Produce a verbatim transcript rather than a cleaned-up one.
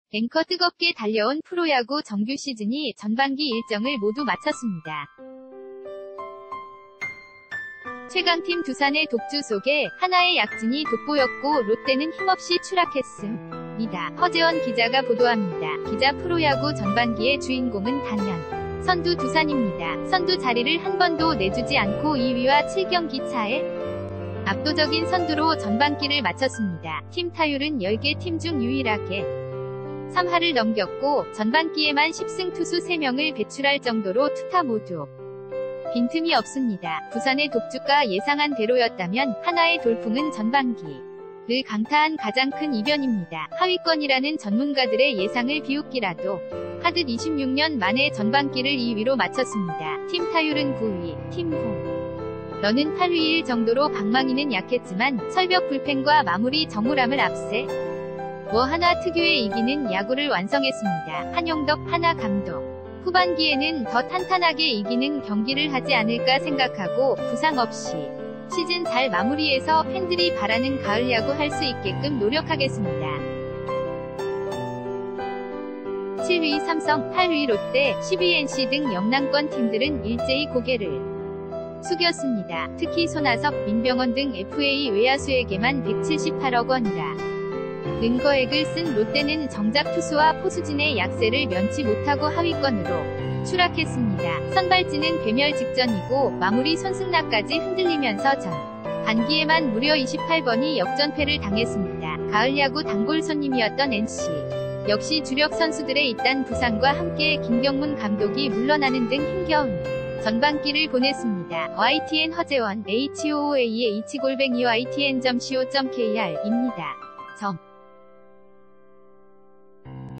앵커 뜨겁게 달려온 프로야구 정규 시즌이 전반기 일정을 모두 마쳤습니다. 최강팀 두산의 독주 속에 하나의 약진이 돋보였고 롯데는 힘없이 추락했습니다. 허재원 기자가 보도합니다. 기자 프로야구 전반기의 주인공은 단연 선두 두산입니다. 선두 자리를 한 번도 내주지 않고 이 위와 칠 경기 차에 압도적인 선두로 전반기를 마쳤습니다. 팀 타율은 열 개 팀 중 유일하게 삼 할을 넘겼고 전반기에만 십 승 투수 세 명을 배출할 정도로 투타 모두 빈틈이 없습니다. 부산의 독주가 예상한 대로였다면 하나의 돌풍은 전반기를 강타한 가장 큰 이변입니다. 하위권이라는 전문가들의 예상을 비웃기라도 하듯 이십육 년 만에 전반기를 이 위로 마쳤습니다. 팀 타율은 구 위, 팀 홈런은 팔 위일 정도로 방망이는 약했지만 철벽 불펜과 마무리 정우람을 앞세 뭐 하나 특유의 이기는 야구를 완성했습니다. 한용덕 하나 감독. 후반기에는 더 탄탄하게 이기는 경기를 하지 않을까 생각하고 부상 없이 시즌 잘 마무리해서 팬들이 바라는 가을 야구 할 수 있게끔 노력하겠습니다. 칠 위 삼성, 팔 위 롯데, 십 위 엔씨 등 영남권 팀들은 일제히 고개를 숙였습니다. 특히 손아섭, 민병헌 등 에프에이 외야수에게만 백칠십팔억 원이라 는 거액을 쓴 롯데는 정작 투수와 포수진의 약세를 면치 못하고 하위권으로 추락했습니다. 선발진은 괴멸 직전이고 마무리 손승락까지 흔들리면서 전 반기에만 무려 이십팔 번이 역전패를 당했습니다. 가을 야구 단골 손님이었던 엔씨 역시 주력 선수들의 잇단 부상과 함께 김경문 감독이 물러나는 등 힘겨운 전반기를 보냈습니다. 와이티엔 허재원 에이치오오에이의 이치 골뱅이 와이티엔 닷 씨오 닷 케이알입니다. 점